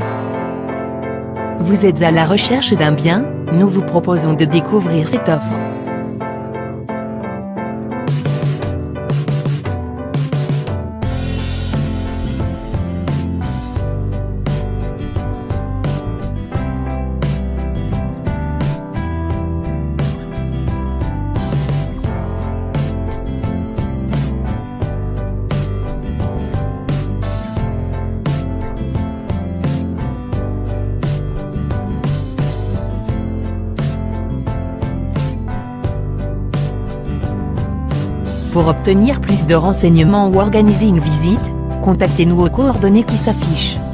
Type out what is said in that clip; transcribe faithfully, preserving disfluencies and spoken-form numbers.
Vous êtes à la recherche d'un bien? Nous vous proposons de découvrir cette offre. Pour obtenir plus de renseignements ou organiser une visite, contactez-nous aux coordonnées qui s'affichent.